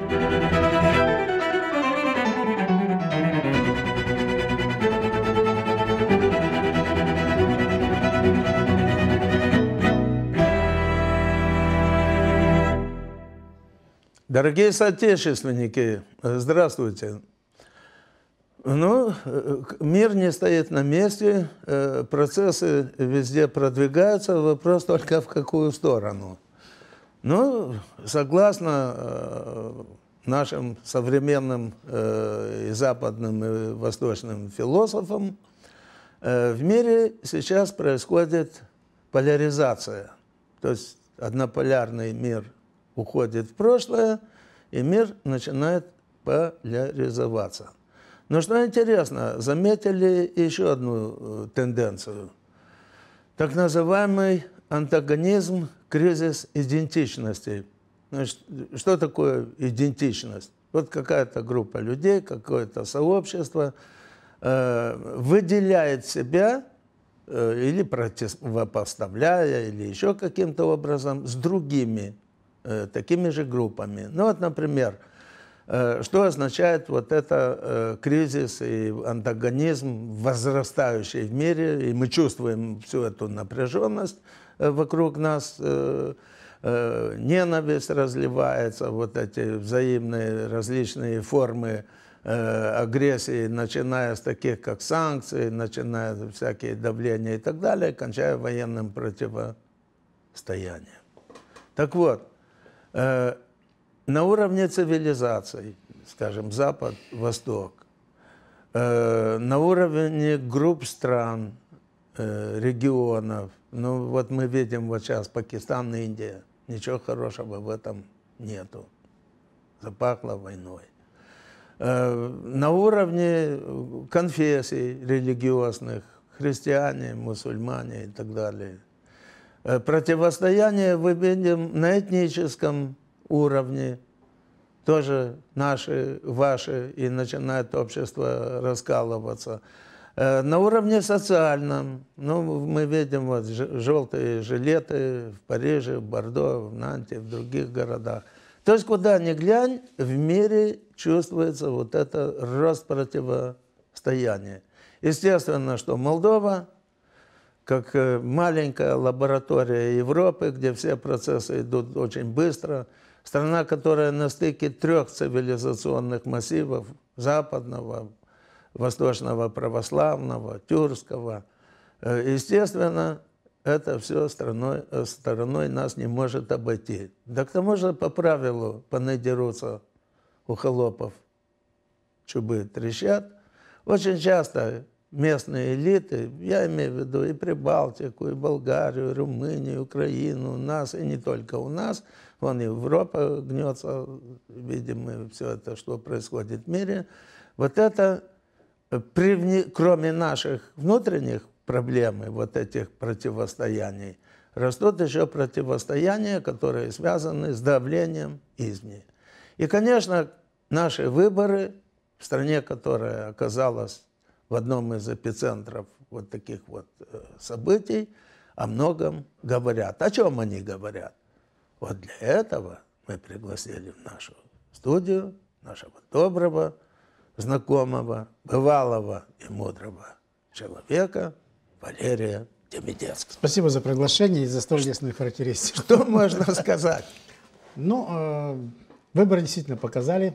Дорогие соотечественники, здравствуйте. Ну, мир не стоит на месте, процессы везде продвигаются, вопрос только в какую сторону. Ну, согласно нашим современным и западным, и восточным философам, в мире сейчас происходит поляризация. То есть однополярный мир уходит в прошлое, и мир начинает поляризоваться. Но что интересно, заметили еще одну тенденцию. Так называемый антагонизм, кризис идентичности. Значит, что такое идентичность? Вот какая-то группа людей, какое-то сообщество выделяет себя или противопоставляя, или еще каким-то образом с другими такими же группами. Ну вот, например, что означает вот это кризис и антагонизм, возрастающий в мире, и мы чувствуем всю эту напряженность вокруг нас, ненависть разливается, вот эти взаимные различные формы агрессии, начиная с таких, как санкции, начиная всякие давления и так далее, кончая военным противостоянием. Так вот, на уровне цивилизаций, скажем, Запад, Восток, на уровне групп стран, регионов, ну вот мы видим вот сейчас Пакистан, Индия, ничего хорошего в этом нету, запахло войной. На уровне конфессий религиозных, христиане, мусульмане и так далее, противостояние мы видим на этническом уровне, тоже наши, ваши, и начинает общество раскалываться. На уровне социальном, ну, мы видим вот желтые жилеты в Париже, в Бордо, в Нанте, в других городах. То есть, куда ни глянь, в мире чувствуется вот это рост противостояния. Естественно, что Молдова, как маленькая лаборатория Европы, где все процессы идут очень быстро, страна, которая на стыке трех цивилизационных массивов, западного, восточного православного, тюркского, естественно, это все стороной нас не может обойти. Да к тому же по правилу понадерутся у холопов чубы трещат. Очень часто местные элиты, я имею в виду и Прибалтику, и Болгарию, и Румынию, и Украину, у нас, и не только у нас, вон и Европа гнется, видим мы все это, что происходит в мире. Вот это, кроме наших внутренних проблем, вот этих противостояний, растут еще противостояния, которые связаны с давлением извне. И, конечно, наши выборы в стране, которая оказалась в одном из эпицентров вот таких вот событий, о многом говорят. О чем они говорят? Вот для этого мы пригласили в нашу студию нашего доброго, знакомого, бывалого и мудрого человека Валерия Демидецкого. Спасибо за приглашение и за столь лестную характеристику. Что можно сказать? Ну, выборы действительно показали,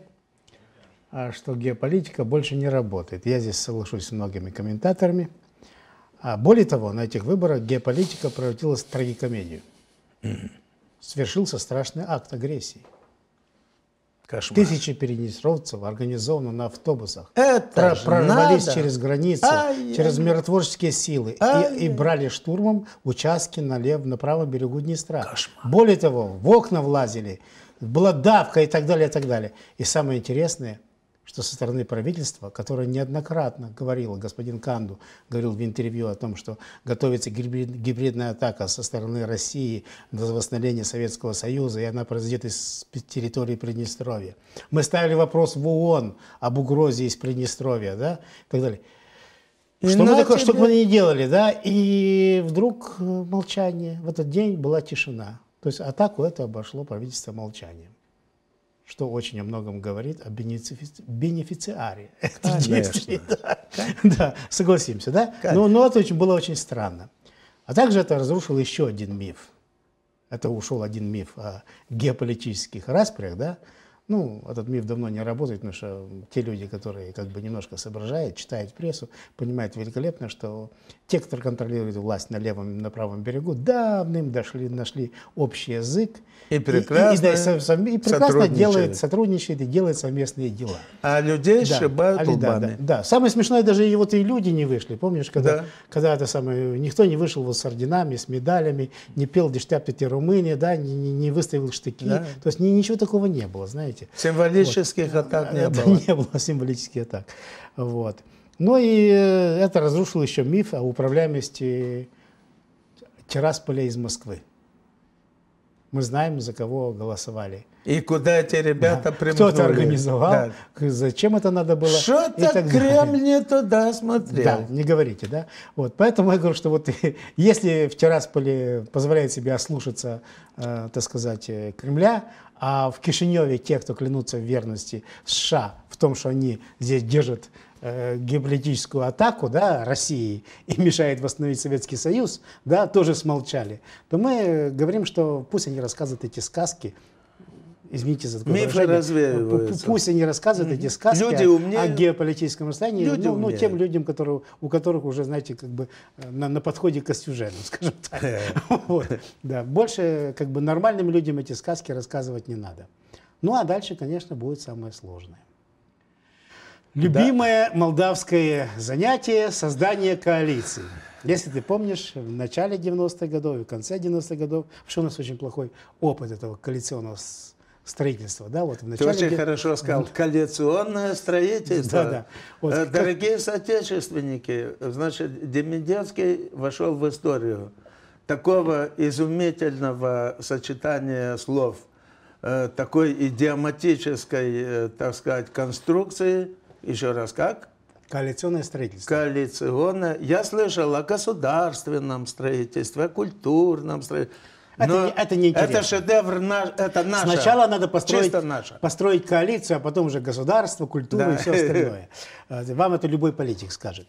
что геополитика больше не работает. Я здесь соглашусь с многими комментаторами. Более того, на этих выборах геополитика превратилась в трагикомедию. Свершился страшный акт агрессии. Кошмар. Тысячи переднестровцев организованно на автобусах надо. прорвались через границу, через миротворческие силы и брали штурмом участки на правом берегу Днестра. Кошмар. Более того, в окна влазили, была давка и так далее, и так далее. И самое интересное, что со стороны правительства, которое неоднократно говорило, господин Канду говорил в интервью о том, что готовится гибридная атака со стороны России до восстановления Советского Союза, и она произойдет из территории Приднестровья. Мы ставили вопрос в ООН об угрозе из Приднестровья, да, и так далее. Что бы мы ни делали, да, и вдруг молчание. В этот день была тишина. То есть атаку это обошло правительство молчанием. что очень о многом говорит о бенефициаре этих Конечно. действий. Да, согласимся, да? Но это было очень странно. А также это разрушило еще один миф. Это ушел один миф о геополитических распрях, да? Ну, этот миф давно не работает, потому что те люди, которые как бы немножко соображают, читают прессу, понимают великолепно, что те, кто контролирует власть на левом и на правом берегу, нашли общий язык. И прекрасно, сотрудничает и делает совместные дела. А людей сшибают лбами. Да. Самое смешное, даже и люди не вышли. Помнишь, когда это самое, никто не вышел вот с орденами, с медалями, не пел «Дештяпте Румыния», да, не выставил штыки. Да. То есть ничего такого не было, знаете. Символических атак не было. Не было символических атак. Вот. Ну и это разрушило еще миф о управляемости Тирасполя из Москвы. Мы знаем, за кого голосовали. И куда эти ребята примкнули. Кто это организовал, зачем это надо было. Что-то Кремль не туда смотрел. Да, не говорите, да. Вот, поэтому я говорю, что вот если в Тирасполе позволяет себе ослушаться, так сказать, Кремля, а в Кишиневе те, кто клянутся в верности США, в том, что они здесь держат геополитическую атаку, да, России и мешает восстановить Советский Союз, да, тоже смолчали, то мы говорим, что пусть они рассказывают эти сказки, извините за такое выражение, пусть они рассказывают эти сказки о геополитическом расстоянии, тем людям, у которых уже, знаете, как бы на подходе к Костюжену, скажем так. Вот, да. Больше как бы нормальным людям эти сказки рассказывать не надо. Ну а дальше, конечно, будет самое сложное. Любимое молдавское занятие – создание коалиции. Если ты помнишь, в начале 90-х годов и в конце 90-х годов, что у нас очень плохой опыт этого коалиционного строительства. Да? Вот в начале ты очень хорошо сказал, коалиционное строительство. Да. Вот, дорогие соотечественники, значит, Демидецкий вошел в историю такого изумительного сочетания слов, такой идиоматической, так сказать, конструкции. Еще раз, как? Коалиционное строительство. Коалиционное. Я слышал о государственном строительстве, о культурном строительстве. Это не интересно. Это шедевр, это наше. Сначала надо построить коалицию, а потом уже государство, культуру и все остальное. Вам это любой политик скажет.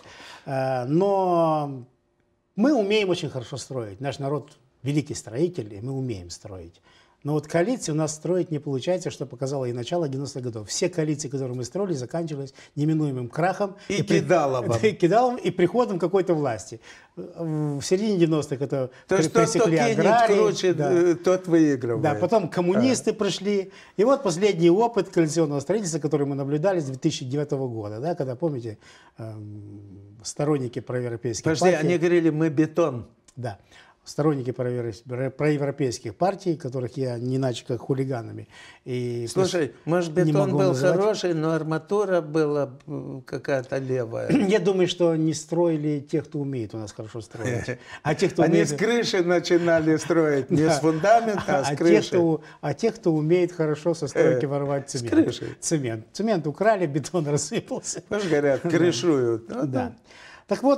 Но мы умеем очень хорошо строить. Наш народ великий строитель, и мы умеем строить. Но вот коалиции у нас строить не получается, что показало и начало 90-х годов. Все коалиции, которые мы строили, заканчивались неминуемым крахом. И кидалом. И приходом какой-то власти. В середине 90-х это пресекли аграрии. Круче, тот выигрывает. Да, потом коммунисты пришли. И вот последний опыт коалиционного строительства, который мы наблюдали с 2009 года. Да, когда, помните, сторонники проевропейских партий... они говорили, мы бетон. Да. Сторонники проевропейских партий, которых я не иначе как хулиганами. И слушай, может, бетон был хороший, но арматура была какая-то левая. Я думаю, что не строили те, кто умеет у нас хорошо строить. А те, кто Они с крыши начинали строить, не с фундамента, а с крыши. А те, кто умеет хорошо со стройки воровать цемент. Цемент украли, бетон рассыпался. Может, говорят, крышуют. Да. Так вот,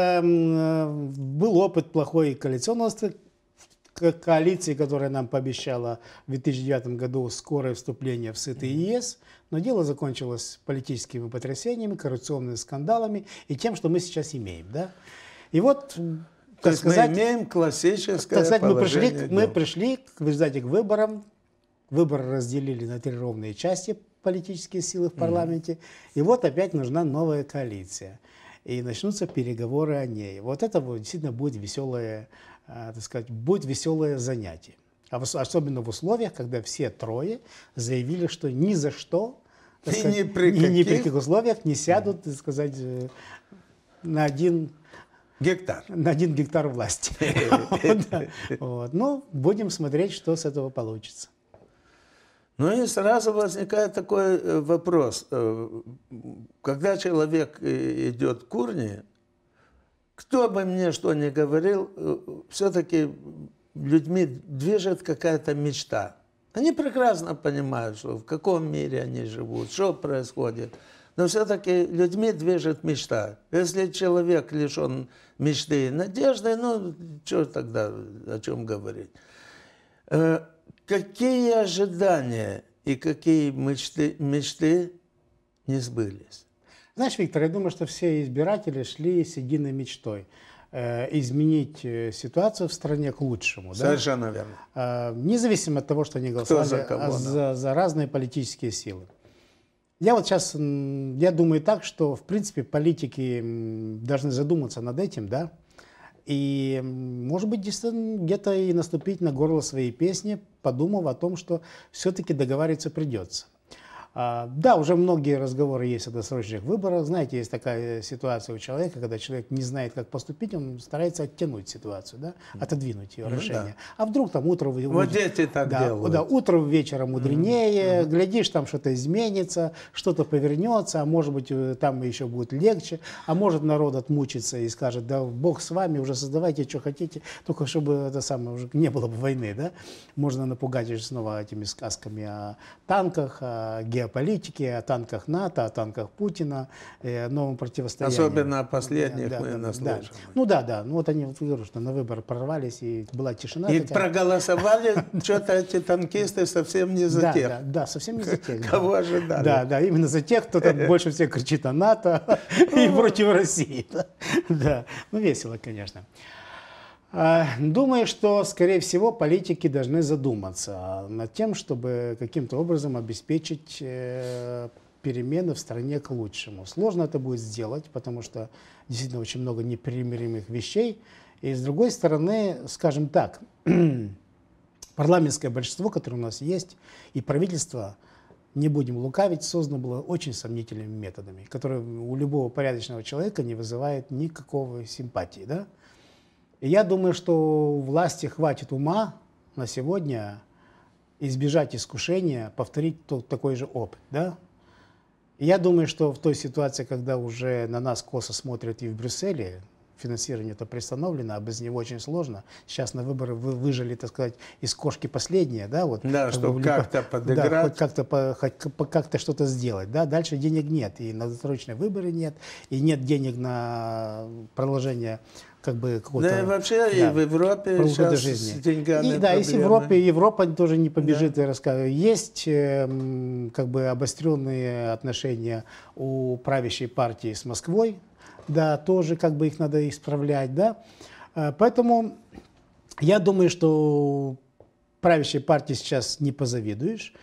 был опыт плохой коалиционной коалиции, которая нам пообещала в 2009 году скорое вступление в СИТ и ЕС, но дело закончилось политическими потрясениями, коррупционными скандалами и тем, что мы сейчас имеем. Да? И вот, так сказать, мы имеем классическое положение. Мы пришли в результате к выборам, выборы разделили на 3 ровные части политические силы в парламенте, и вот опять нужна новая коалиция. И начнутся переговоры о ней. Вот это действительно будет веселое, так сказать, будет веселое занятие. Особенно в условиях, когда все трое заявили, что ни за что, так сказать, ни при каких условиях не сядут, так сказать, на один гектар власти. Ну, будем смотреть, что с этого получится. Ну и сразу возникает такой вопрос. Когда человек идет к урне, кто бы мне что ни говорил, все-таки людьми движет какая-то мечта. Они прекрасно понимают, что в каком мире они живут, что происходит. Но все-таки людьми движет мечта. Если человек лишен мечты и надежды, ну, что тогда, о чем говорить? Какие ожидания и какие мечты не сбылись. Знаешь, Виктор, я думаю, что все избиратели шли с единой мечтой изменить ситуацию в стране к лучшему. Совершенно верно. Независимо от того, что они голосовали за кого, за разные политические силы. Я вот сейчас, я думаю так, что, в принципе, политики должны задуматься над этим, да, и, может быть, где-то и наступить на горло своей песни, подумав о том, что все-таки договариваться придется. Да, уже многие разговоры есть о досрочных выборах. Знаете, есть такая ситуация у человека, когда человек не знает, как поступить, он старается оттянуть ситуацию, да, отодвинуть ее решение. Да. А вдруг там утром... Вот дети так делают. Да, утром, вечером мудренее, глядишь, там что-то изменится, что-то повернется, а может быть, там еще будет легче, а может народ отмучится и скажет, да, Бог с вами, уже создавайте, что хотите, только чтобы это самое, уже не было бы войны, да. Можно напугать уже снова этими сказками о танках, о геополитике, о танках НАТО, о танках Путина, о новом противостоянии. Особенно о последних мы наслышаны. Ну да. Ну вот они, вот говорю, что на выборы прорвались, и была тишина. И проголосовали, что-то эти танкисты совсем не за тех. Да, совсем не за тех. Кого ожидали. Да, именно за тех, кто там больше всех кричит о НАТО и против России. Да, ну весело, конечно. Думаю, что, скорее всего, политики должны задуматься над тем, чтобы каким-то образом обеспечить перемены в стране к лучшему. Сложно это будет сделать, потому что действительно очень много непримиримых вещей. И с другой стороны, скажем так, парламентское большинство, которое у нас есть, и правительство, не будем лукавить, создано было очень сомнительными методами, которые у любого порядочного человека не вызывают никакой симпатии, да? И я думаю, что у власти хватит ума на сегодня избежать искушения повторить такой же опыт. Да? И я думаю, что в той ситуации, когда уже на нас косо смотрят и в Брюсселе, финансирование это приостановлено, а без него очень сложно. Сейчас на выборы выжили, так сказать, из кошки последнее. Да, вот, да, чтобы как-то подыграть. Да, как-то что-то сделать. Да? Дальше денег нет, и на досрочные выборы нет, и нет денег на продолжение как бы какого-то... Да, и вообще и в Европе сейчас жизни. С деньгами да, и в Европа тоже не побежит и рассказывает. Есть как бы обостренные отношения у правящей партии с Москвой, да, тоже как бы их надо исправлять, да. Поэтому я думаю, что правящей партии сейчас не позавидуешь.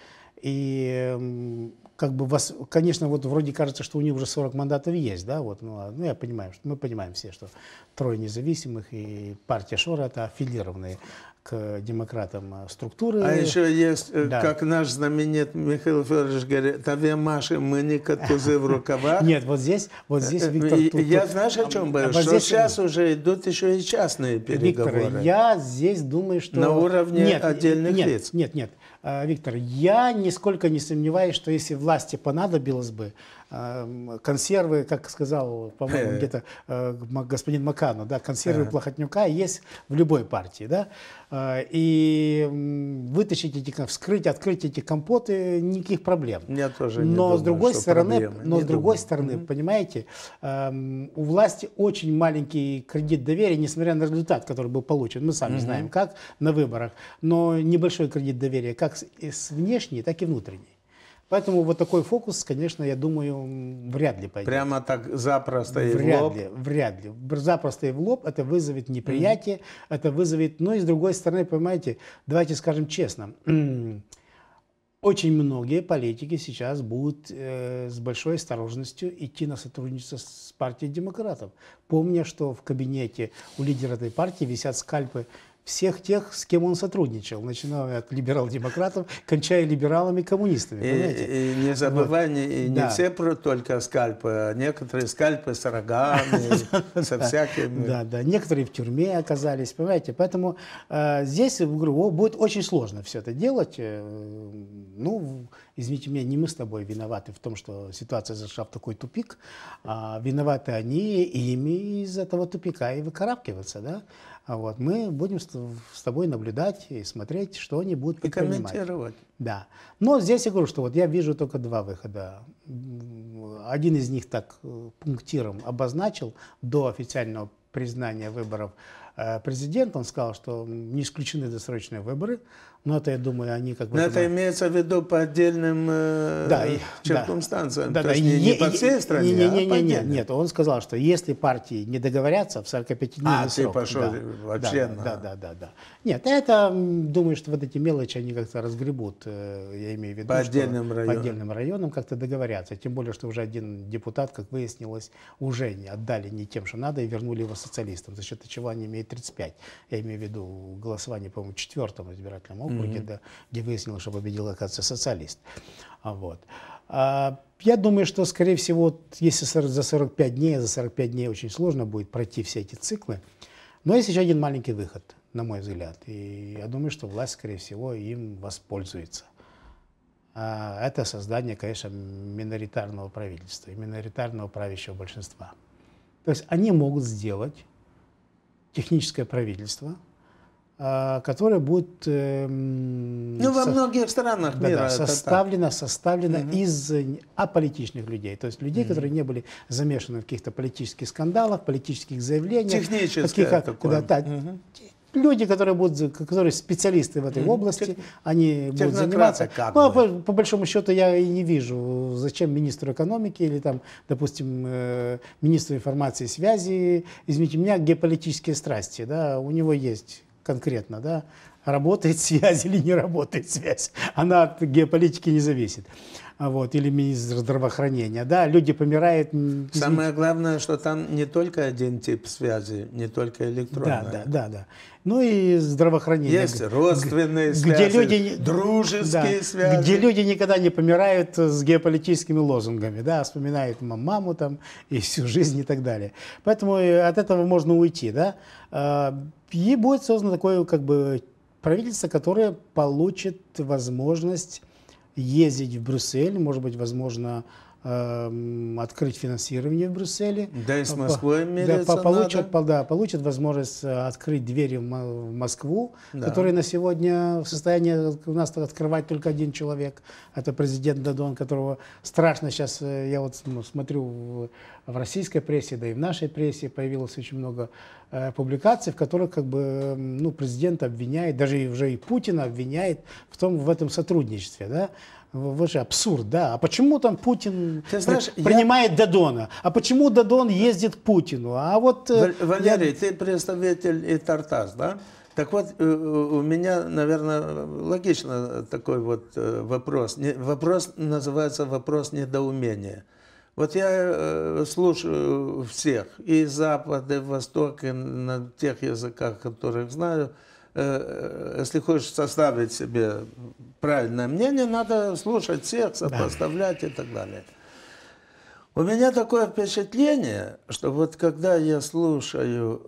И как бы конечно, вот вроде кажется, что у них уже 40 мандатов есть, да, вот, ну я понимаю, что мы понимаем все, что трое независимых и партия Шора это аффилированные к демократам структуры. А еще есть, да. Как наш знаменитый Михаил Федорович говорит, «Таве маши, мы не котузы в рукавах». Нет, вот здесь Виктор... Я знаешь, о чем боюсь? Что здесь... сейчас уже идут еще и частные переговоры. Виктор, я здесь думаю, что... На уровне отдельных лиц. Нет. Виктор, я нисколько не сомневаюсь, что если власти понадобилось бы, консервы, как сказал, по-моему, где-то господин Макану, да, консервы Плохотнюка есть в любой партии, да, и вытащить вскрыть, открыть эти компоты, никаких проблем. Я тоже не но думаю, с другой стороны, проблемы. с другой стороны, понимаете, у власти очень маленький кредит доверия, несмотря на результат, который был получен. Мы сами знаем, как на выборах, но небольшой кредит доверия, как с внешней, так и внутренней. Поэтому вот такой фокус, конечно, я думаю, вряд ли пойдет. Прямо так запросто и в лоб? Вряд ли. Запросто и в лоб это вызовет неприятие, это вызовет... Но и с другой стороны, понимаете, давайте скажем честно, очень многие политики сейчас будут с большой осторожностью идти на сотрудничество с партией демократов, помня, что в кабинете у лидера этой партии висят скальпы всех тех, с кем он сотрудничал, начиная от либерал-демократов, кончая либералами и коммунистами. И не забывай, не все только скальпы, а некоторые скальпы с рогами, со всякими. Да, некоторые в тюрьме оказались, понимаете. Поэтому здесь, говорю, будет очень сложно все это делать. Ну, извините меня, не мы с тобой виноваты в том, что ситуация зашла в такой тупик, а виноваты они, и ими из этого тупика и выкарабкиваться, да. Вот. Мы будем с тобой наблюдать и смотреть, что они будут предпринимать. И комментировать. Да. Но здесь я говорю, что вот я вижу только два выхода. Один из них так пунктиром обозначил до официального признания выборов президент, он сказал, что не исключены досрочные выборы, но это, я думаю, они как бы... Но это имеется в виду по отдельным циркумстанциям, то есть не по всей стране, а по отдельным. Нет, он сказал, что если партии не договорятся в 45-дневный срок... ты пошел вообще Да. Нет, это, думаю, что вот эти мелочи они как-то разгребут, я имею в виду, по отдельным районам. По отдельным районам как-то договорятся. Тем более, что уже один депутат, как выяснилось, уже не отдали не тем, что надо, и вернули его социалистам, за счет чего они имеют 35. Я имею в виду голосование, по-моему, в 4-м избирательном округе, где выяснилось, что победил, оказывается, социалист. Вот. Я думаю, что, скорее всего, если за 45 дней очень сложно будет пройти все эти циклы. Но есть еще один маленький выход, на мой взгляд. И я думаю, что власть, скорее всего, им воспользуется. Это создание, конечно, миноритарного правительства и миноритарного правящего большинства. То есть они могут сделать техническое правительство, которое будет во многих странах мира составлено из аполитичных людей, то есть людей, которые не были замешаны в каких-то политических скандалах, политических заявлениях. Техническое такое. Люди, которые специалисты в этой области, они будут заниматься. Но по большому счету я и не вижу, зачем министру экономики или там, допустим, министру информации и связи, извините меня, геополитические страсти, да, у него есть конкретно, да, работает связь или не работает связь. Она от геополитики не зависит. Вот, или министр здравоохранения. Да, люди помирают. Самое главное, что там не только один тип связи, не только электронная. Да. Ну и здравоохранение. Есть родственные связи, дружеские связи. Где люди никогда не помирают с геополитическими лозунгами, да, вспоминают маму там и всю жизнь и так далее. Поэтому от этого можно уйти, да. И будет создано такое как бы правительство, которое получит возможность ездить в Брюссель, может быть, возможно, открыть финансирование в Брюсселе. Да и с Москвой мериться получат возможность открыть двери в Москву, которые на сегодня в состоянии у нас открывать только один человек. Это президент Додон, которого страшно сейчас, я вот смотрю в российской прессе, да и в нашей прессе появилось очень много публикаций, в которых как бы, президент обвиняет, даже уже и Путина обвиняет в этом сотрудничестве, да. Вот же абсурд, да. А почему там Путин принимает Додона? А почему Додон ездит к Путину? А вот Валерий, ты представитель ИТАР-ТАСС, да? Так вот, у меня, наверное, логично такой вот вопрос. Вопрос называется вопрос недоумения. Вот я слушаю всех, и Запад, и Восток, и на тех языках, которых знаю. Если хочешь составить себе правильное мнение, надо слушать всех, сопоставлять и так далее. У меня такое впечатление, что вот когда я слушаю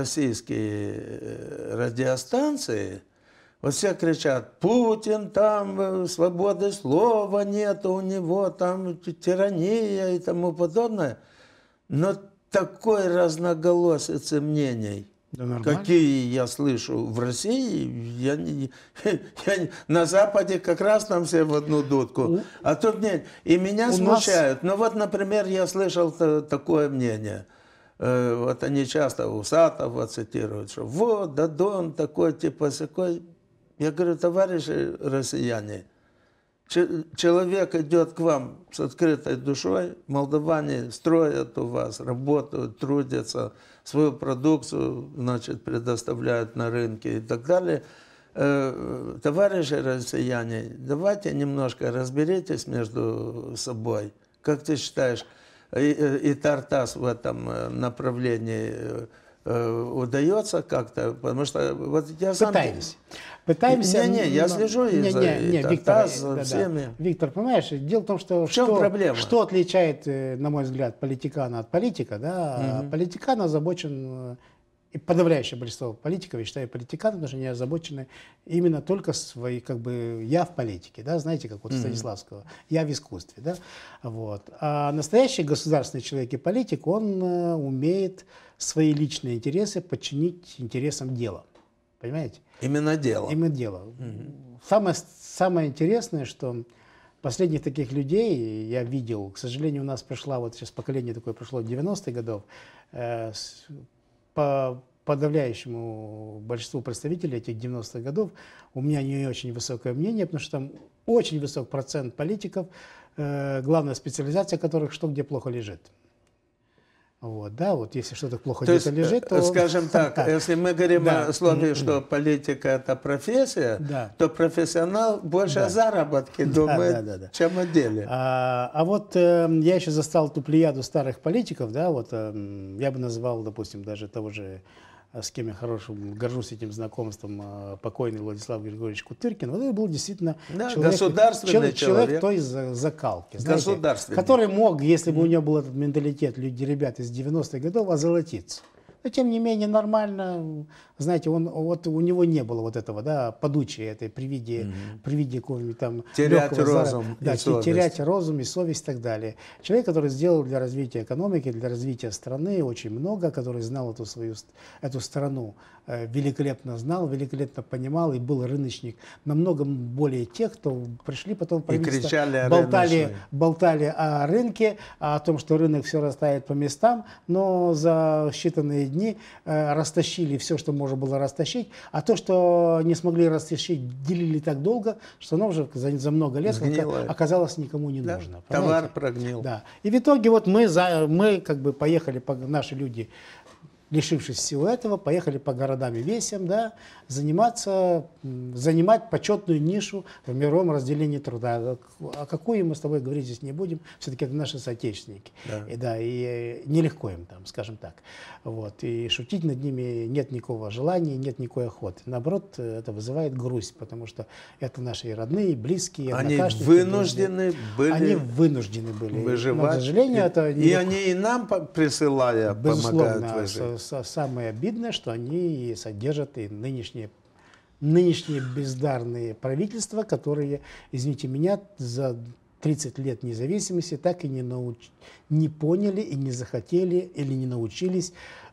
российские радиостанции, вот все кричат: Путин, там свободы слова нет у него, там тирания и тому подобное. Но такой разноголосицы мнений, какие я слышу в России, на Западе как раз там все в одну дудку, а тут нет. И меня смущают. Ну вот, например, я слышал такое мнение. Вот они часто Усатова цитируют, что вот, Додон такой, типа сякой. Я говорю: товарищи россияне, человек идет к вам с открытой душой, молдаване строят у вас, работают, трудятся, свою продукцию, значит, предоставляют на рынке и так далее. Товарищи россияне, давайте немножко разберитесь между собой. Как ты считаешь, ИТАР-ТАСС в этом направлении удается как-то? Потому что вот я сам... Пытаемся. Я слежу Виктор, за всеми. Виктор, понимаешь, дело в том, что что отличает, на мой взгляд, политикана от политика, да? Политикан озабочен, и подавляющее большинство политиков, я считаю, политиканы, потому что они озабочены именно только своей, как бы, я в политике, да, знаете, как вот Станиславского, я в искусстве, да, вот. А настоящий государственный человек и политик, он умеет свои личные интересы подчинить интересам дела, понимаете? Именно дело. Именно дело. Самое интересное, что последних таких людей я видел, к сожалению, у нас прошло, вот сейчас поколение такое прошло 90-х годов, по подавляющему большинству представителей этих 90-х годов у меня не очень высокое мнение, потому что там очень высок процент политиков, главная специализация которых что где плохо лежит. Вот, да, вот если что-то плохо где-то лежит, то... Скажем так, если мы говорим о слове, что политика – это профессия, то профессионал больше о заработке думает, чем о деле. А вот я еще застал ту плеяду старых политиков, да, вот я бы назвал, допустим, даже того же, с кем я горжусь этим знакомством, покойный Владислав Григорьевич Кутыркин. Вот это был действительно человек той закалки, знаете, который мог, если бы у него был этот менталитет ребят из 90-х годов, озолотиться. Но тем не менее нормально, знаете, вот у него не было вот этого, да, подучия этой при виде какого-нибудь там терять разум, терять разум и совесть и так далее. Человек, который сделал для развития экономики, для развития страны очень много, который знал эту страну, великолепно знал, великолепно понимал и был рыночник намного более тех, кто пришли потом в правительство, болтали о рынке, о том, что рынок все растает по местам, но за считанные дни растащили все, что можно было растащить, а то, что не смогли растащить, делили так долго, что оно уже за много лет оказалось никому не нужно. Товар прогнил. Да. И в итоге вот мы как бы поехали, наши люди, лишившись всего этого, поехали по городам и весям, да, занимать почетную нишу в мировом разделении труда. О какой мы с тобой говорить здесь не будем, все-таки это наши соотечественники. Да. И нелегко им там, скажем так. Вот. И шутить над ними нет никакого желания, нет никакой охоты. Наоборот, это вызывает грусть, потому что это наши родные, близкие, однокашники. Вынуждены были выживать. Но, к сожалению, это и они и нам, присылая, помогают выжить. Самое обидное, что они содержат и нынешние бездарные правительства, которые, извините меня, за 30 лет независимости так и не поняли и не захотели или не научились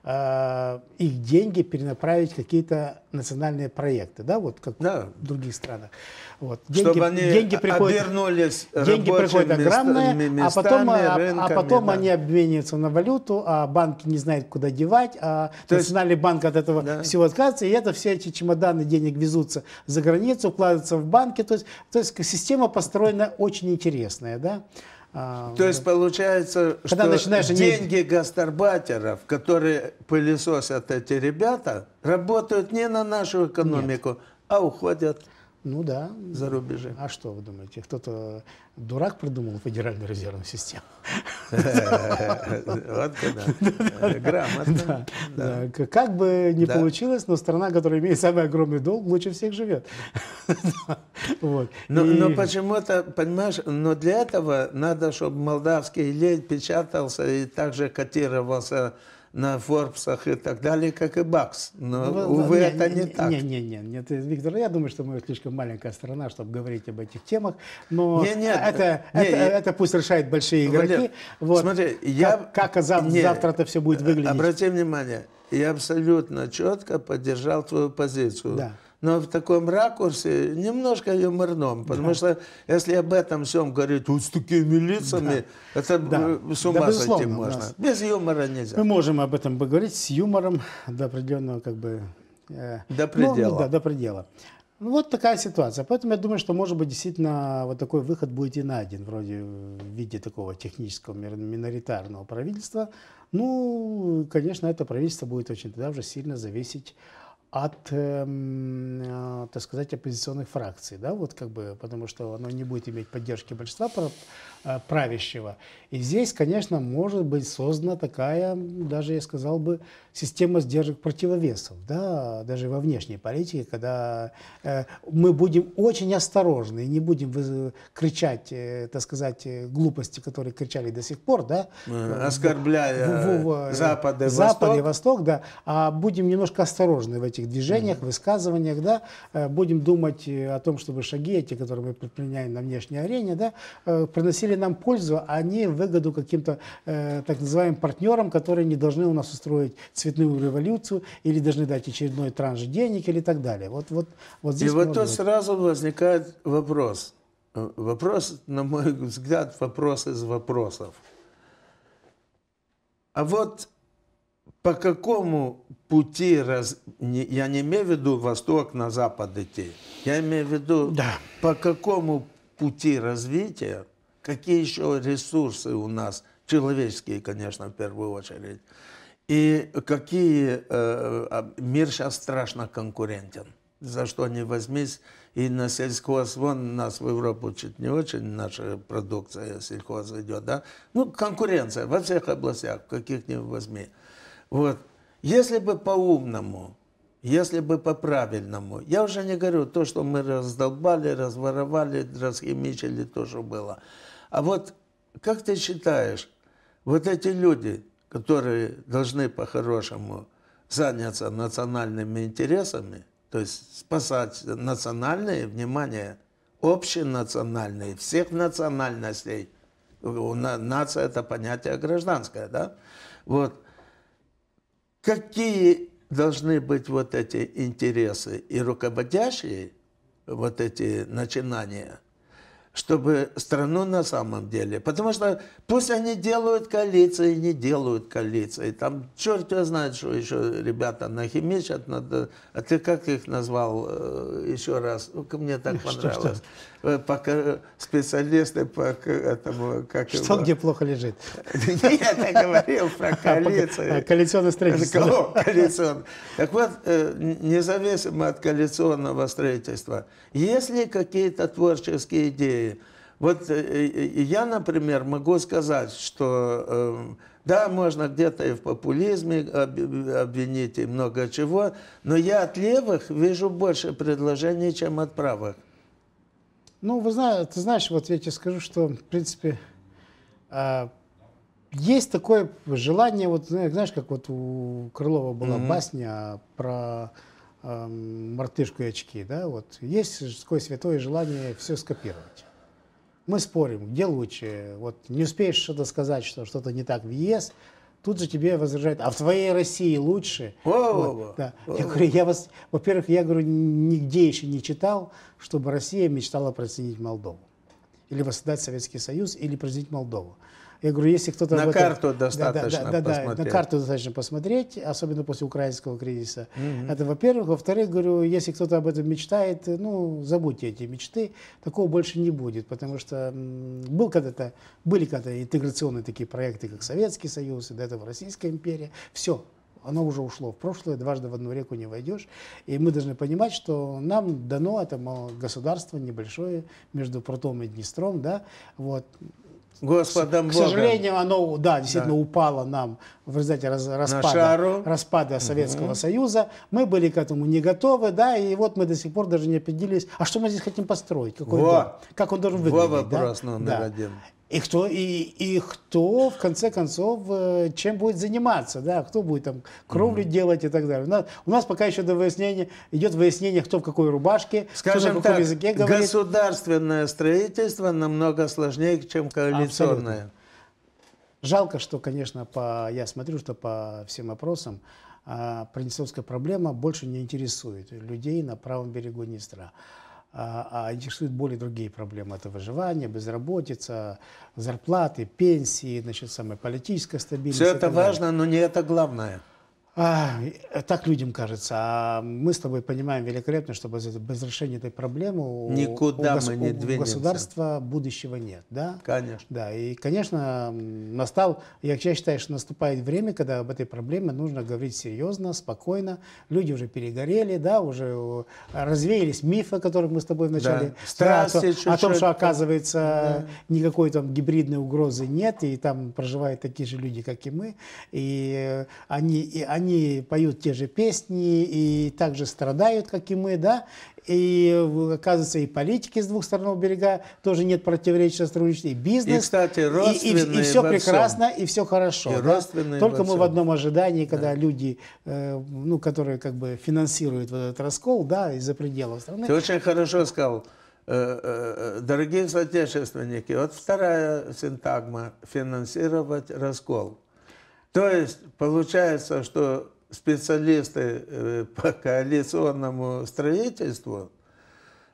их деньги перенаправить в какие-то национальные проекты, да, вот как в других странах. Вот. Чтобы деньги обернулись приходят огромные, а потом они обмениваются на валюту, а банки не знают, куда девать, а Национальный банк от этого всего отказывается, и все эти чемоданы денег везутся за границу, вкладываются в банки. То есть система построена очень интересная, да. То есть получается, что деньги гастарбайтеров, которые пылесосят эти ребята, работают не на нашу экономику, а уходят за рубежи. А что вы думаете, кто-то дурак придумал Федеральную резервную систему? Вот когда. Грамотно. Как бы ни получилось, но страна, которая имеет самый огромный долг, лучше всех живет. Но почему-то, понимаешь, но для этого надо, чтобы молдавский лей печатался и также котировался на Форбсах и так далее, как и БАКС. Но, увы, это не так. Нет, Виктор, я думаю, что мы слишком маленькая страна, чтобы говорить об этих темах. Но это пусть решают большие игроки. Вот. Смотри, как завтра это все будет выглядеть. Обрати внимание, я абсолютно четко поддержал твою позицию. Да. Но в таком ракурсе немножко юморном, потому что если об этом всем говорить вот с такими лицами, это с ума сойти можно. Без юмора нельзя. Мы можем об этом поговорить с юмором до определенного до предела. До предела. Ну, вот такая ситуация. Поэтому я думаю, что, может быть, действительно вот такой выход будет и найден, вроде в виде такого технического миноритарного правительства. Ну, конечно, это правительство будет очень тогда уже сильно зависеть от, так сказать, оппозиционных фракций, да, вот как бы, потому что оно не будет иметь поддержки большинства правящего. И здесь, конечно, может быть создана такая, даже я сказал бы, система сдержек противовесов, да, даже во внешней политике, когда мы будем очень осторожны и не будем кричать, так сказать, глупости, которые кричали до сих пор, да, оскорбляя Запад и Восток, да, а будем немножко осторожны в этих движениях, высказываниях, да, будем думать о том, чтобы шаги эти, которые мы предпринимаем на внешней арене, да, приносили нам пользу, а не выгоду каким-то так называемым партнерам, которые не должны у нас устроить цветную революцию или должны дать очередной транш денег или так далее. Вот здесь. И вот тут сразу возникает вопрос. Вопрос, на мой взгляд, вопрос из вопросов. А вот по какому пути, я не имею в виду восток на запад идти, я имею в виду, по какому пути развития, какие еще ресурсы у нас, человеческие, конечно, в первую очередь, и какие мир сейчас страшно конкурентен. За что не возьмись, и на сельхоз, вон нас в Европу чуть не очень, наша продукция сельхоз идет, да? Ну, конкуренция во всех областях, каких-нибудь возьми. Вот. Если бы по-умному, если бы по-правильному, я уже не говорю то, что мы раздолбали, разворовали, расхимичили, то, что было. А вот как ты считаешь, вот эти люди, которые должны по-хорошему заняться национальными интересами, то есть спасать национальные, внимание, общенациональные, всех национальностей, нация – это понятие гражданское, да? Вот. Какие должны быть вот эти интересы и руководящие вот эти начинания, чтобы страну на самом деле... Потому что пусть они делают коалиции, не делают коалиции. Там черт его знает, что еще ребята нахимичат. Надо... А ты как их назвал еще раз? Ну-ка, мне так понравилось. Пока специалисты по этому... Как что его... где плохо лежит? Нет, я говорил про коалиции. Коалиционное строительство. Коалиционное. Так вот, независимо от коалиционного строительства, есть ли какие-то творческие идеи? Вот я, например, могу сказать, что да, можно где-то и в популизме обвинить, и много чего, но я от левых вижу больше предложений, чем от правых. Ну, ты знаешь, вот я тебе скажу, что, в принципе, есть такое желание, вот знаешь, как вот у Крылова была басня про мартышку и очки, да, вот есть такое святое желание все скопировать. Мы спорим, где лучше, вот не успеешь что-то сказать, что что-то не так в ЕС, тут же тебе возражают, а в твоей России лучше. Вот, да. Я говорю, во-первых, я говорю, нигде еще не читал, чтобы Россия мечтала присоединить Молдову. Или воссоздать Советский Союз, или присоединить Молдову. Я говорю, если кто-то... На карту достаточно посмотреть. На карту достаточно посмотреть, особенно после украинского кризиса. Это, во-первых. Во-вторых, говорю, если кто-то об этом мечтает, ну, забудьте эти мечты, такого больше не будет, потому что были когда-то интеграционные такие проекты, как Советский Союз, и до этого Российская империя. Все. Оно уже ушло в прошлое, дважды в одну реку не войдешь. И мы должны понимать, что нам дано это государство небольшое между Прутом и Днестром, да, вот. Господом К сожалению, оно, да, действительно упало нам в результате распада Советского Союза. Мы были к этому не готовы, да, и вот мы до сих пор даже не определились, а что мы здесь хотим построить, какой дом, как он должен выглядеть. Вопрос номер один. И кто, в конце концов, чем будет заниматься, да, кто будет там кровлю делать и так далее. У нас пока еще идет выяснение, кто в какой рубашке, скажем кто на каком языке говорит. Государственное строительство намного сложнее, чем коалиционное. Абсолютно. Жалко, что, конечно, я смотрю, что по всем опросам приднестровская проблема больше не интересует людей на правом берегу Днестра. А интересуют более другие проблемы. Это выживание, безработица, зарплаты, пенсии, значит, политическая стабильность. Все это важно, но не это главное. Так людям кажется. А мы с тобой понимаем великолепно, что без решения этой проблемы никуда мы не двинемся. У государства будущего нет. Да? Конечно. Да, и, конечно, я считаю, что наступает время, когда об этой проблеме нужно говорить серьезно, спокойно. Люди уже перегорели, да, уже развеялись мифы, о которых мы с тобой вначале сказали, о том, что, оказывается, никакой там гибридной угрозы нет, и там проживают такие же люди, как и мы, и они поют те же песни и также страдают, как и мы, да, и, оказывается, и политики с двух сторон берега тоже нет противоречия, сотрудничества, и бизнес, и, кстати, родственные и все прекрасно, и все хорошо. И да? Только мы в одном ожидании, когда люди, которые как бы финансируют вот этот раскол, да, из-за пределов страны. Ты очень хорошо сказал. Дорогие соотечественники, вот вторая синтагма – финансировать раскол. То есть получается, что специалисты по коалиционному строительству,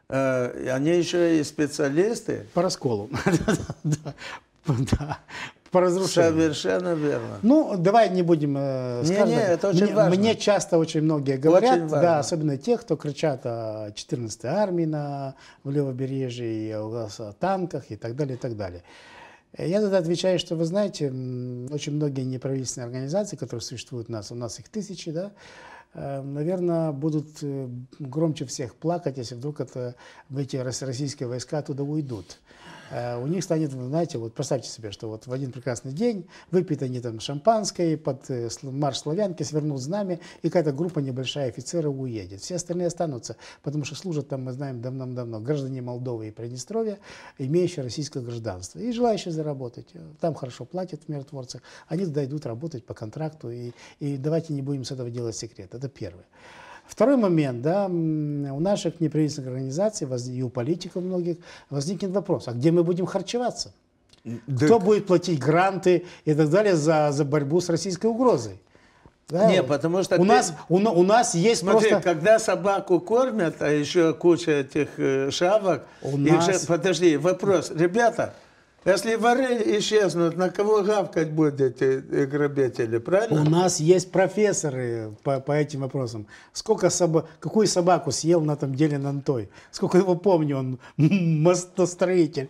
они еще и специалисты по расколу. по разрушению. Совершенно верно. Ну, давай не будем... это очень важно. Мне часто очень многие говорят, Очень важно. да, особенно те, кто кричат о 14-й армии в левобережье, и о танках и так далее, и так далее. Я тогда отвечаю, что, вы знаете, очень многие неправительственные организации, которые существуют у нас их тысячи, да, наверное, будут громче всех плакать, если вдруг эти российские войска оттуда уйдут. У них станет, знаете, вот представьте себе, что вот в один прекрасный день выпьют они там шампанское, под марш славянки свернут знамя, и какая-то группа небольшая офицеров уедет. Все остальные останутся, потому что служат там, мы знаем, давно граждане Молдовы и Приднестровья, имеющие российское гражданство, и желающие заработать. Там хорошо платят в миротворцах, они туда идут работать по контракту, и давайте не будем с этого делать секрет. Это первое. Второй момент, да, у наших неправительственных организаций и у политиков многих возникнет вопрос, а где мы будем харчеваться? Да. Кто будет платить гранты и так далее за борьбу с российской угрозой? Да? Не, потому что у нас есть смотри, просто... когда собаку кормят, а еще куча этих шавок, подожди, вопрос, ребята, если воры исчезнут, на кого гавкать будете грабители, правильно? У нас есть профессоры по этим вопросам. Какую собаку съел на том деле Нантой? Сколько его помню, он мостостроитель.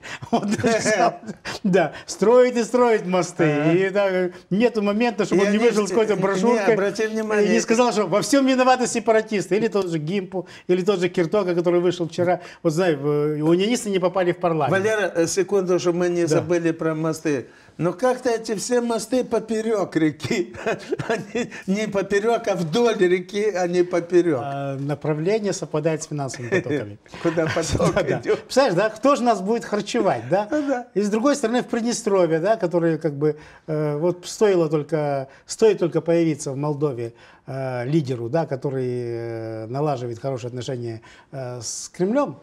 Да, строит и строит мосты. И нету момента, чтобы он не вышел с какой-то брошюркой и не сказал, что во всем виноваты сепаратисты. Или тот же Гимпу, или тот же Киртока, который вышел вчера. Вот знаешь, унионисты не попали в парламент. Валера, секунду, чтобы мы не забыли про мосты. Но как-то эти все мосты поперек реки. Они не поперек, а вдоль реки, а не поперек. Направление совпадает с финансовыми потоками. Куда поток идет. Представляешь, да, кто же нас будет харчевать, да? И с другой стороны, в Приднестровье, да, которые как бы, вот стоит только появиться в Молдове лидеру, да, который налаживает хорошие отношения с Кремлем.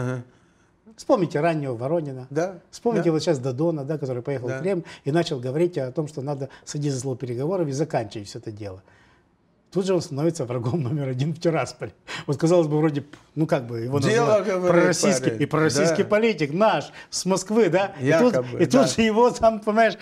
Вспомните раннего Воронина, вспомните вот сейчас Додона, да, который поехал в Кремль и начал говорить о том, что надо садиться за стол переговоров и заканчивать все это дело. Тут же он становится врагом номер один в Тирасполе. Вот, казалось бы, вроде, ну как бы, его называют пророссийский политик, наш, с Москвы, да, и тут же его там, понимаешь,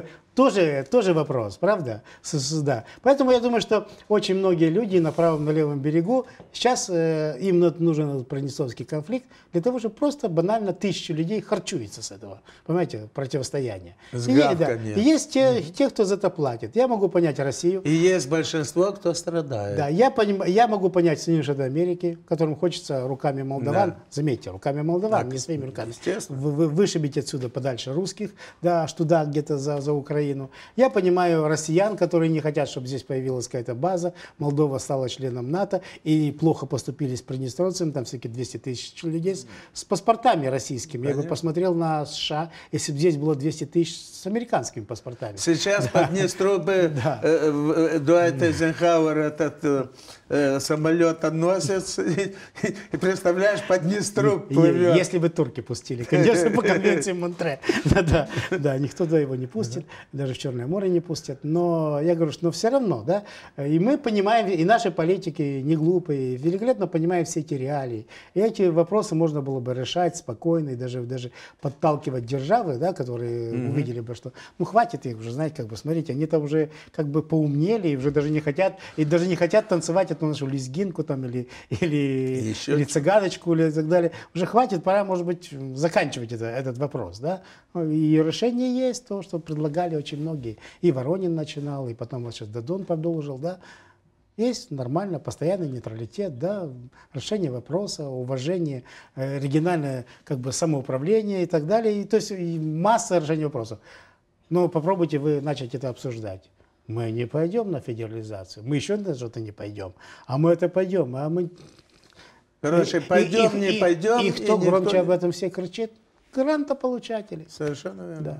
тоже вопрос, правда? Да. Поэтому я думаю, что очень многие люди на правом, на левом берегу, сейчас им нужен этот приднестровский конфликт для того, чтобы просто банально 1000 людей харчуется с этого, понимаете, противостояния. И есть те, кто за это платит. Я могу понять Россию. И есть большинство, кто страдает. Да, я могу понять Соединенные Штаты Америки, которым хочется руками молдаван, заметьте, руками молдаван, не своими руками, вышибить отсюда подальше русских, да, аж туда где-то за Украину. Я понимаю россиян, которые не хотят, чтобы здесь появилась какая-то база. Молдова стала членом НАТО и плохо поступили с приднестровцами, там всякие 200 тысяч людей с паспортами российскими. Я бы посмотрел на США, если бы здесь было 200 тысяч с американскими паспортами. Сейчас по Днестру бы Дуайт Эйзенхауэр этот самолетоносец, и представляешь, по Днестру плывет. Если бы турки пустили, конечно, по конвенции Монтре. Да, никто туда его не пустит. Даже в Черное море не пустят, но я говорю, что все равно, да, и мы понимаем, и наши политики не глупые, великолепно понимают все эти реалии, и эти вопросы можно было бы решать спокойно, и даже подталкивать державы, да, которые увидели бы, что, ну, хватит их уже, знаете, как бы, смотрите, они там уже как бы поумнели, и уже даже не хотят танцевать эту нашу лезгинку там, или цыганочку, или так далее, уже хватит, пора, может быть, заканчивать этот вопрос, да, и решение есть, то, что предлагали очень многие. И Воронин начинал, и потом вот сейчас Додон продолжил, да. Есть нормально, постоянный нейтралитет, да, решение вопроса, уважение, региональное как бы самоуправление и так далее. И, то есть и масса решений вопросов. Но попробуйте вы начать это обсуждать. Мы не пойдем на федерализацию, мы еще на что-то не пойдем, а мы это пойдем, а мы... Короче, пойдем, не пойдем. И кто громче об этом все кричит? Грантополучатели. Совершенно верно. Да.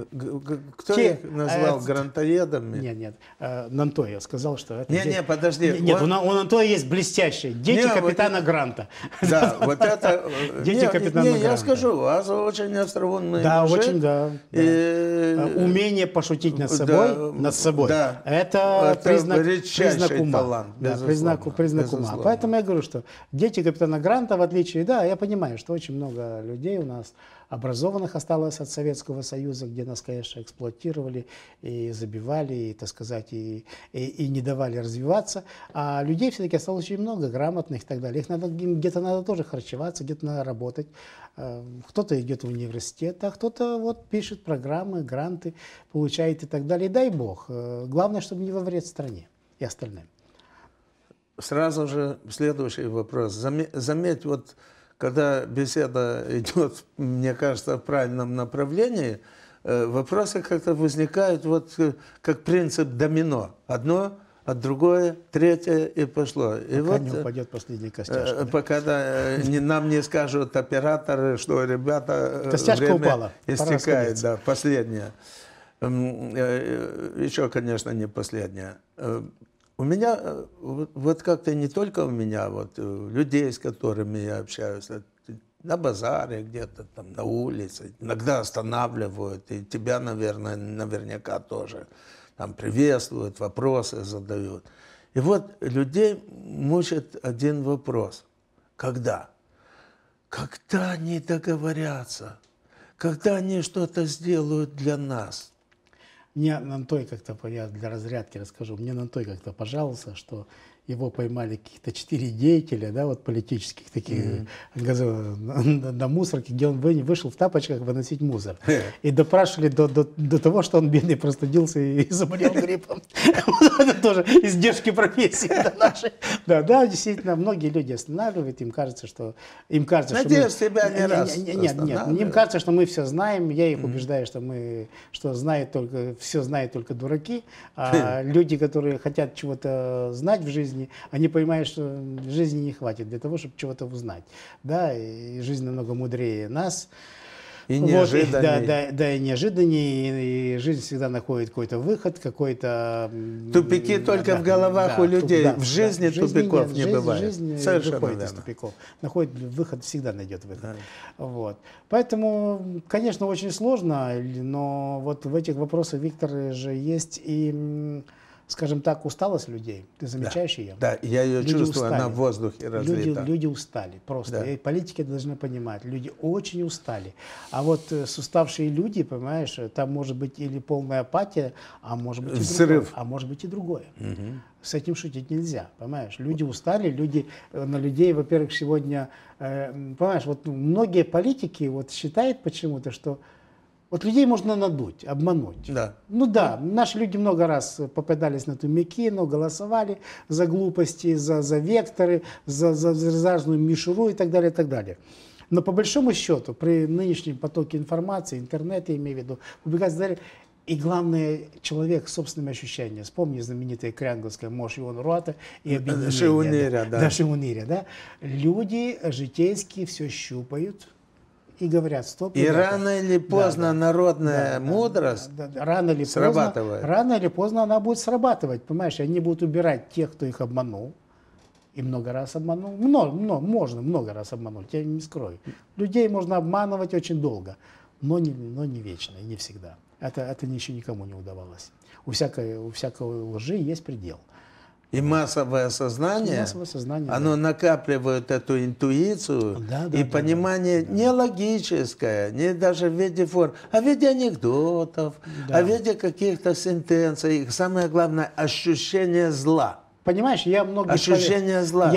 Кто их назвал грантоедами? Нет. Нантой я сказал, что это... Не, подожди. Нет, у Нантоя есть блестящие. Дети капитана Гранта. Да, вот это... Дети капитана Гранта. Я скажу, у вас очень остроумные Да, мужи. очень, да. Умение пошутить над собой, это признак ума. Признак ума. Поэтому я говорю, что дети капитана Гранта, в отличие... Да, я понимаю, что очень много людей у нас образованных осталось от Советского Союза, где нас, конечно, эксплуатировали и забивали, и, так сказать, и не давали развиваться. А людей все-таки осталось очень много, грамотных и так далее. Их надо, где-то надо тоже харчеваться, где-то надо работать. Кто-то идет в университет, а кто-то вот пишет программы, гранты, получает и так далее. И дай бог. Главное, чтобы не во вред стране и остальным. Сразу же следующий вопрос. Заметь, вот когда беседа идет, мне кажется, в правильном направлении, вопросы как-то возникают вот как принцип домино. Одно, от другое, третье и пошло. И пока вот, не упадет последняя костяшка. Пока нам не скажут операторы, что, ребята, костяшка время упала. истекает. Да, последняя. Еще, конечно, не последняя. У меня, вот как-то не только у меня, вот людей, с которыми я общаюсь, на базаре где-то там, на улице, иногда останавливают, и тебя, наверное, наверняка тоже там приветствуют, вопросы задают. И вот людей мучает один вопрос. Когда? Когда они договорятся? Когда они что-то сделают для нас? Мне Нантой как-то, я для разрядки расскажу, мне Нантой как-то пожаловался, что его поймали каких-то 4 деятеля, да, вот политических таких, на мусорке, где он вышел в тапочках выносить мусор. И допрашивали до того, что он бедный простудился и заболел гриппом. Это тоже издержки профессии нашей. Да, действительно, многие люди останавливают, им кажется, что... Надеюсь, тебя не раз. Нет, им кажется, что мы все знаем, я их убеждаю, что все знают только дураки, а люди, которые хотят чего-то знать в жизни, они понимают, что жизни не хватит для того, чтобы чего-то узнать. Да, и жизнь намного мудрее нас. И неожиданнее. Вот, и неожиданнее, и жизнь всегда находит какой-то выход, какой-то... Тупики только в головах у людей. В жизни тупиков не бывает. Жизнь выходит из тупиков. Находит выход, всегда найдет выход. Да. Вот. Поэтому, конечно, очень сложно, но вот в этих вопросах, Виктор, же есть и... скажем так, усталость людей. Ты замечаешь ее? Да, я ее чувствую, она в воздухе разлита. Люди устали просто. Да. И политики должны понимать, люди очень устали. А вот уставшие люди, понимаешь, там может быть или полная апатия, а может быть и взрыв. Другое. А может быть и другое. С этим шутить нельзя, понимаешь? Люди устали, на людей, во-первых, сегодня, понимаешь, вот многие политики вот считают почему-то, что вот людей можно надуть, обмануть. Да. Ну да, наши люди много раз попадались на тумаки, но голосовали за глупости, за векторы, за разную мишуру и так далее, и так далее. Но по большому счету, при нынешнем потоке информации, интернете, имею в виду, публикации и так далее, и главное, человек с собственными ощущениями. Вспомни знаменитое крянговское «Мош Ион Руата» и объединение. Шиуниря, да. Да, Шиуниря, да. Люди житейские все щупают и говорят: стоп. И рано или поздно народная мудрость рано или срабатывает. Рано или поздно она будет срабатывать, понимаешь? Они будут убирать тех, кто их обманул. И много раз обманул. Можно много раз обмануть, я не скрою. Людей можно обманывать очень долго, но не вечно и не всегда. Это еще никому не удавалось. У всякой лжи есть предел. И массовое сознание, оно накапливает эту интуицию и понимание не логическое, не даже в виде форм, а в виде анекдотов, а в виде каких-то сентенций. Самое главное, ощущение зла. Понимаешь, ощущение зла.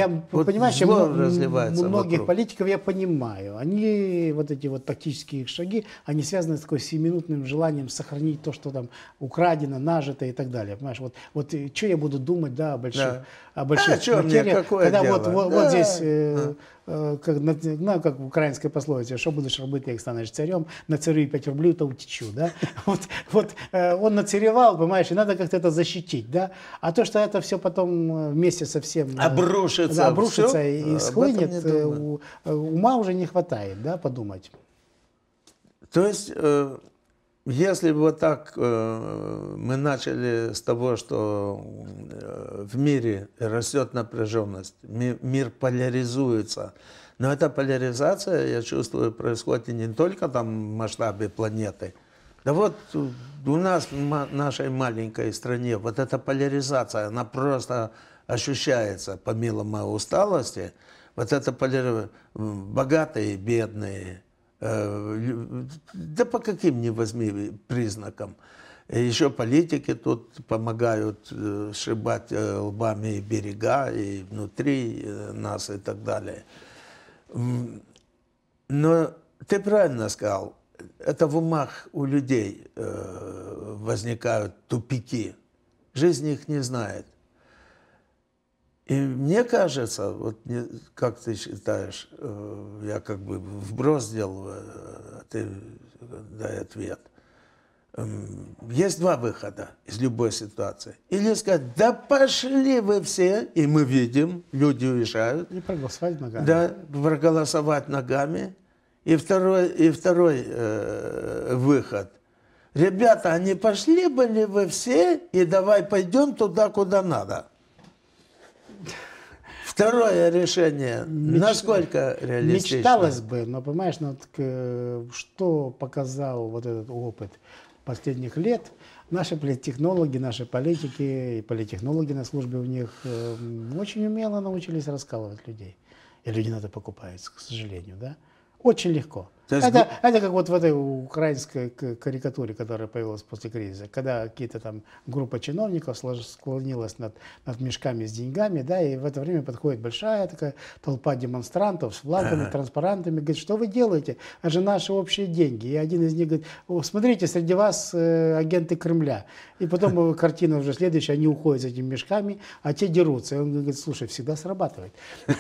Многих политиков я понимаю. Они, вот эти вот тактические шаги, они связаны с такой 7-минутным желанием сохранить то, что там украдено, нажито и так далее. Понимаешь, вот что я буду думать, да, о больших материях, когда вот здесь, как в украинской пословице, что будешь робити, як станешь царем, нацарюй 5 рублей, то утечу, да. Вот он нацаревал, понимаешь, и надо как-то это защитить, да. А то, что это все потом вместе со всем обрушится и схлынет, ума уже не хватает, да, подумать. То есть, если вот так мы начали с того, что в мире растет напряженность, мир поляризуется, но эта поляризация, я чувствую, происходит не только там в масштабе планеты. Да вот у нас, в нашей маленькой стране, вот эта поляризация, она просто ощущается, помимо моей усталости, вот это богатые и бедные, Да по каким ни возьми признакам. Еще политики тут помогают сшибать лбами и берега, и внутри нас, и так далее. Но ты правильно сказал, это в умах у людей возникают тупики. Жизнь их не знает. И мне кажется, вот как ты считаешь, я как бы вброс сделал, а ты дай ответ. Есть два выхода из любой ситуации. Или сказать, да пошли вы все, и мы видим, люди уезжают. И проголосовать ногами. Да, проголосовать ногами. И второй выход. Ребята, а не пошли бы ли вы все, и давай пойдем туда, куда надо. Второе решение, насколько реалистично? Мечталось бы, но понимаешь, что показал вот этот опыт последних лет, наши политтехнологи, наши политики и политтехнологи на службе у них очень умело научились раскалывать людей. И люди на это покупаются, к сожалению, да? Очень легко. Это как вот в этой украинской карикатуре, которая появилась после кризиса, когда какие-то там группа чиновников склонилась над мешками с деньгами, да, и в это время подходит большая такая толпа демонстрантов с флагами, транспарантами, говорит, что вы делаете? Это же наши общие деньги. И один из них говорит, смотрите, среди вас агенты Кремля. И потом картина уже следующая, они уходят с этими мешками, а те дерутся. И он говорит, слушай, всегда срабатывает.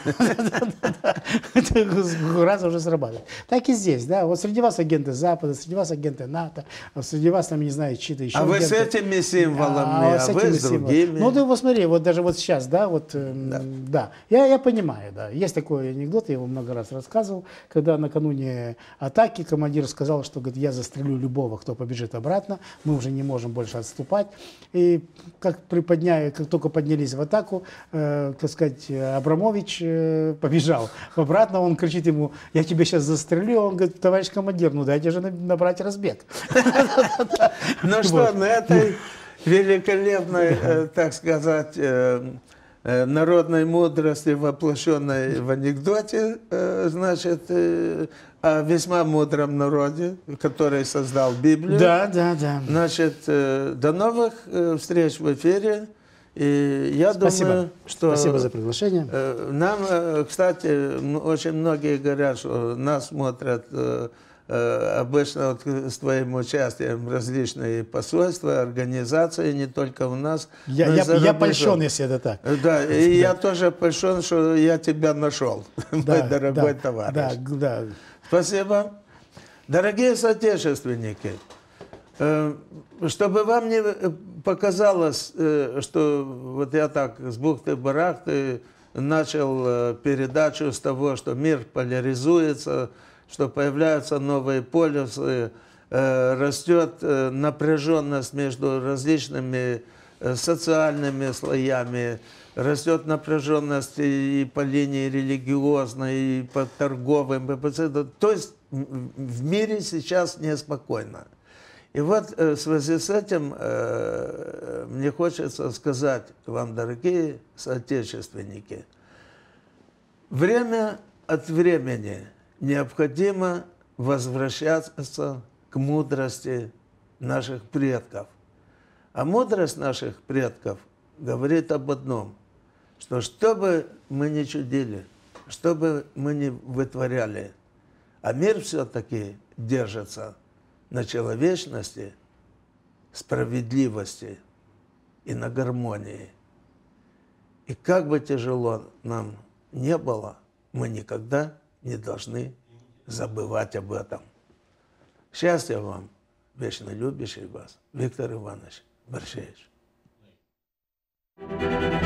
Раз уже срабатывает. Так и здесь. Да, вот среди вас агенты Запада, среди вас агенты НАТО, среди вас, там, не знаю, чьи-то еще агенты. Вы с этими символами, а вы с другими. Ну, ты посмотри, вот даже вот сейчас, да, вот, да, я понимаю, да. Есть такой анекдот, я его много раз рассказывал, когда накануне атаки командир сказал, что, говорит, я застрелю любого, кто побежит обратно, мы уже не можем больше отступать. И как только поднялись в атаку, так сказать, Абрамович побежал обратно, он кричит ему, я тебя сейчас застрелю, он говорит, товарищ командир, ну дайте же набрать разбег. Ну что, на этой великолепной, так сказать, народной мудрости, воплощенной в анекдоте, значит, о весьма мудром народе, который создал Библию. Да. Значит, до новых встреч в эфире. И я думаю, что... Спасибо за приглашение. Нам, кстати, очень многие говорят, что нас смотрят обычно вот с твоим участием различные посольства, организации, не только у нас. Я польщен, если это так. Да, и я тоже польщен, что я тебя нашел, мой дорогой товарищ. Да. Спасибо. Дорогие соотечественники, чтобы вам не показалось, что вот я так с бухты-барахты начал передачу с того, что мир поляризуется, что появляются новые полюсы, растет напряженность между различными социальными слоями, растет напряженность и по линии религиозной, и по торговым, то есть в мире сейчас неспокойно. И вот в связи с этим мне хочется сказать вам, дорогие соотечественники, время от времени необходимо возвращаться к мудрости наших предков. А мудрость наших предков говорит об одном, что бы мы ни чудили, что бы мы ни вытворяли, а мир все-таки держится на человечности, справедливости и на гармонии. И как бы тяжело нам не было, мы никогда не должны забывать об этом. Счастья вам, вечно любящий вас Виктор Иванович Борщевич.